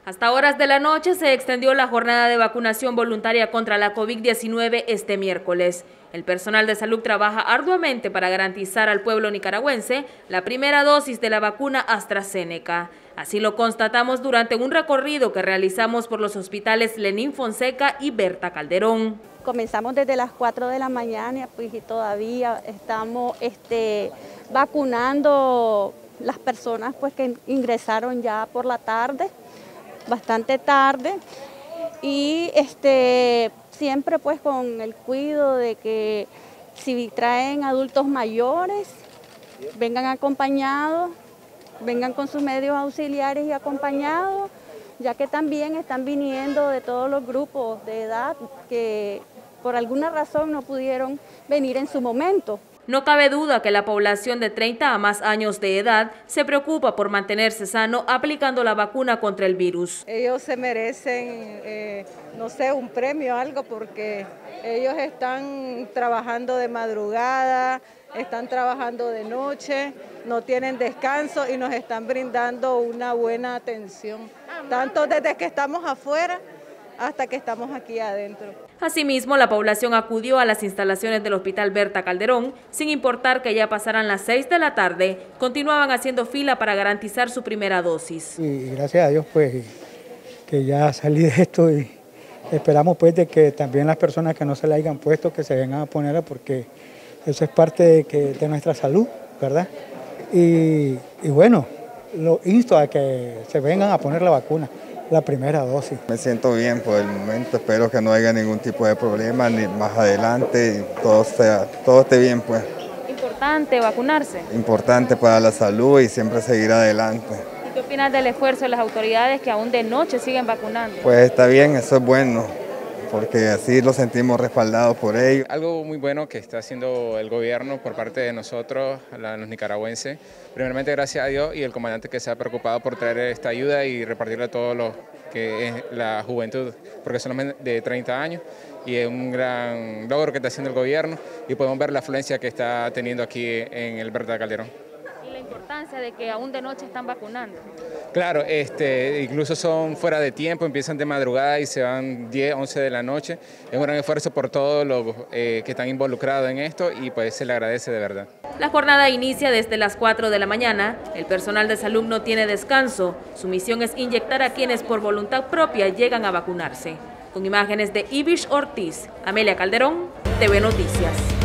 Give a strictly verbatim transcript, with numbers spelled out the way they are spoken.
Hasta horas de la noche se extendió la jornada de vacunación voluntaria contra la COVID diecinueve este miércoles. El personal de salud trabaja arduamente para garantizar al pueblo nicaragüense la primera dosis de la vacuna AstraZeneca. Así lo constatamos durante un recorrido que realizamos por los hospitales Lenín Fonseca y Berta Calderón. Comenzamos desde las cuatro de la mañana pues, y todavía estamos este, vacunando las personas pues, que ingresaron ya por la tarde, bastante tarde, y este, siempre pues con el cuidado de que si traen adultos mayores, vengan acompañados, vengan con sus medios auxiliares y acompañados, ya que también están viniendo de todos los grupos de edad que por alguna razón no pudieron venir en su momento. No cabe duda que la población de treinta a más años de edad se preocupa por mantenerse sano aplicando la vacuna contra el virus. Ellos se merecen, eh, no sé, un premio o algo porque ellos están trabajando de madrugada, están trabajando de noche, no tienen descanso y nos están brindando una buena atención, tanto desde que estamos afuera hasta que estamos aquí adentro. Asimismo, la población acudió a las instalaciones del Hospital Berta Calderón, sin importar que ya pasaran las seis de la tarde, continuaban haciendo fila para garantizar su primera dosis. Y gracias a Dios pues que ya salí de esto y esperamos pues de que también las personas que no se la hayan puesto que se vengan a ponerla porque eso es parte de, que, de nuestra salud, ¿verdad? Y, y bueno, lo insto a que se vengan a poner la vacuna. La primera dosis. Me siento bien por el momento, espero que no haya ningún tipo de problema ni más adelante y todo, sea, todo esté bien pues. Importante vacunarse. Importante para la salud y siempre seguir adelante. ¿Y qué opinas del esfuerzo de las autoridades que aún de noche siguen vacunando? Pues está bien, eso es bueno, porque así lo sentimos respaldados por ellos. Algo muy bueno que está haciendo el gobierno por parte de nosotros, los nicaragüenses. Primeramente gracias a Dios y el comandante que se ha preocupado por traer esta ayuda y repartirle a todos los que es la juventud, porque son de treinta años y es un gran logro que está haciendo el gobierno y podemos ver la afluencia que está teniendo aquí en el Berta Calderón. ¿Y la importancia de que aún de noche están vacunando? Claro, este, incluso son fuera de tiempo, empiezan de madrugada y se van diez, once de la noche. Es un gran esfuerzo por todos los eh, que están involucrados en esto y pues se le agradece de verdad. La jornada inicia desde las cuatro de la mañana. El personal de salud no tiene descanso. Su misión es inyectar a quienes por voluntad propia llegan a vacunarse. Con imágenes de Ibish Ortiz, Amelia Calderón, T V Noticias.